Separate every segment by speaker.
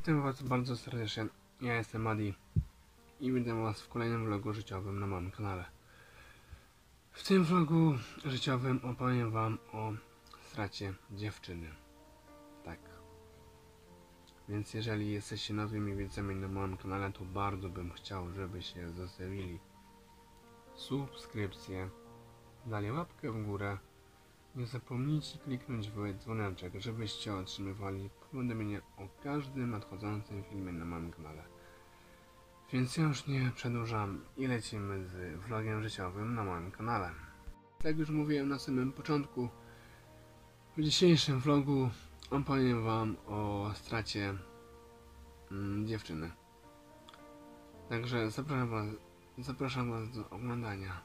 Speaker 1: Witam Was bardzo serdecznie, ja jestem Adi i witam Was w kolejnym vlogu życiowym na moim kanale. W tym vlogu życiowym opowiem Wam o stracie dziewczyny. Tak. Więc jeżeli jesteście nowymi widzami na moim kanale, to bardzo bym chciał, żebyście zostawili subskrypcję, dali łapkę w górę. Nie zapomnijcie kliknąć w dzwoneczek, żebyście otrzymywali powiadomienia o każdym nadchodzącym filmie na moim kanale. Więc ja już nie przedłużam i lecimy z vlogiem życiowym na moim kanale. Jak już mówiłem na samym początku, w dzisiejszym vlogu opowiem Wam o stracie dziewczyny. Także zapraszam Was do oglądania.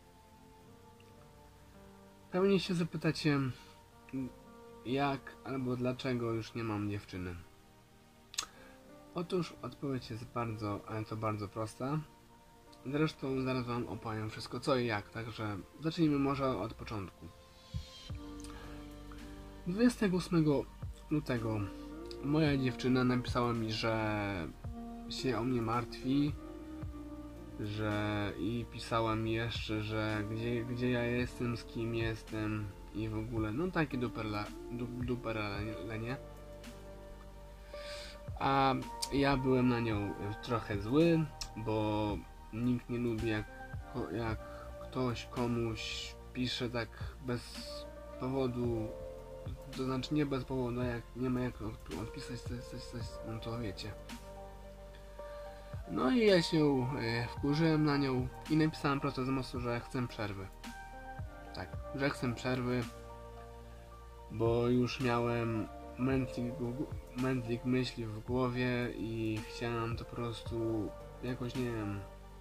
Speaker 1: Pewnie się zapytacie, jak albo dlaczego już nie mam dziewczyny. Otóż odpowiedź jest bardzo prosta. Zresztą zaraz Wam opowiem wszystko co i jak, także zacznijmy może od początku. 28 lutego moja dziewczyna napisała mi, że się o mnie martwi, i pisała mi jeszcze, że gdzie ja jestem, z kim jestem i w ogóle, no takie duperlenie. A ja byłem na nią trochę zły, bo nikt nie lubi jak ktoś komuś pisze tak bez powodu, to znaczy nie bez powodu, a jak nie ma jak odpisać coś, no to wiecie. No i ja się wkurzyłem na nią i napisałem prosto z mostu, że chcę przerwy. Tak, że chcę przerwy, bo już miałem mętlik myśli w głowie i chciałem to po prostu jakoś, nie wiem,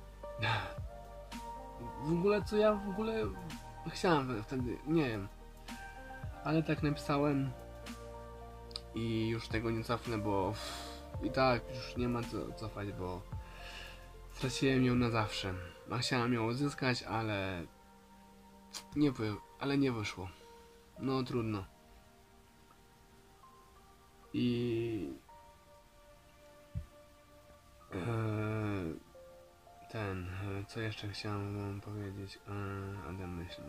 Speaker 1: w ogóle co ja chciałem wtedy, nie wiem, ale tak napisałem i już tego nie cofnę, bo i tak już nie ma co cofać, bo straciłem ją na zawsze. A chciałem ją odzyskać, ale nie wyszło. No trudno. I co jeszcze chciałem Wam powiedzieć? Ale myśl.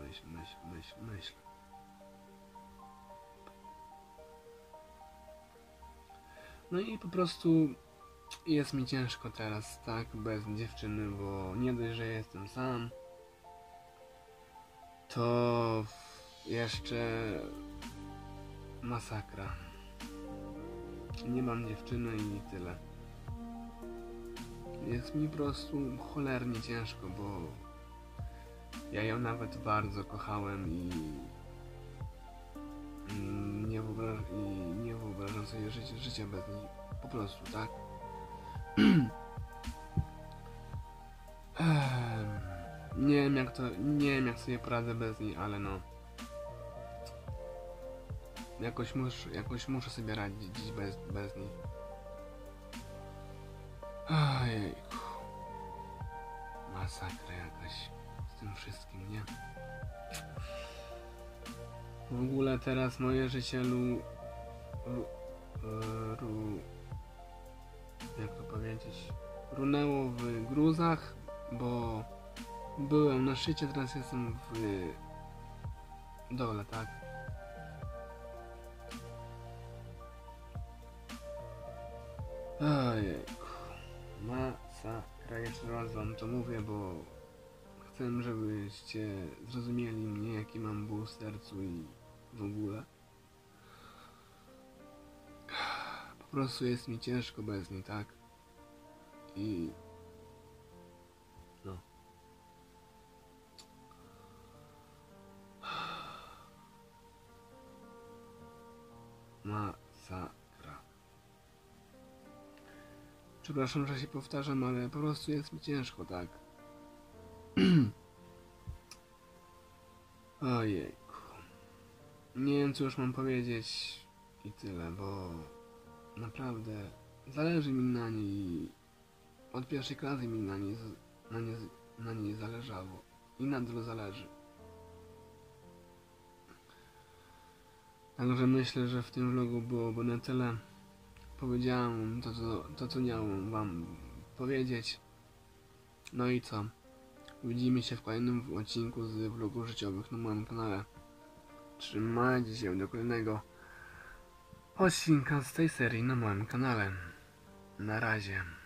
Speaker 1: No i po prostu jest mi ciężko teraz, tak, bez dziewczyny, bo nie dość, że jestem sam, to jeszcze masakra. Nie mam dziewczyny i tyle. Jest mi po prostu cholernie ciężko, bo ja ją nawet bardzo kochałem i nie wyobrażam sobie życia bez niej. Po prostu, tak? Nie wiem jak sobie poradzę bez niej, ale no jakoś muszę sobie radzić bez niej. Ojejku. Masakra jakaś z tym wszystkim, nie? W ogóle teraz moje życie jak to powiedzieć, runęło w gruzach, bo byłem na szczycie, teraz jestem w dole, tak? Ojejku, masakra, jeszcze raz Wam to mówię, bo chcę, żebyście zrozumieli mnie, jaki mam ból w sercu i w ogóle. Po prostu jest mi ciężko bez niej, tak? I no. Masakra. Przepraszam, że się powtarzam, ale po prostu jest mi ciężko, tak? Ojejku. Nie wiem, co już mam powiedzieć i tyle, bo naprawdę zależy mi na niej. Od pierwszej klasy mi na niej zależało i nadal zależy. Także myślę, że w tym vlogu byłoby na tyle. powiedziałem to, co miałem wam powiedzieć. No i co? Widzimy się w kolejnym odcinku z vlogów życiowych na moim kanale. Trzymajcie się do kolejnego odcinka z tej serii na moim kanale. Na razie.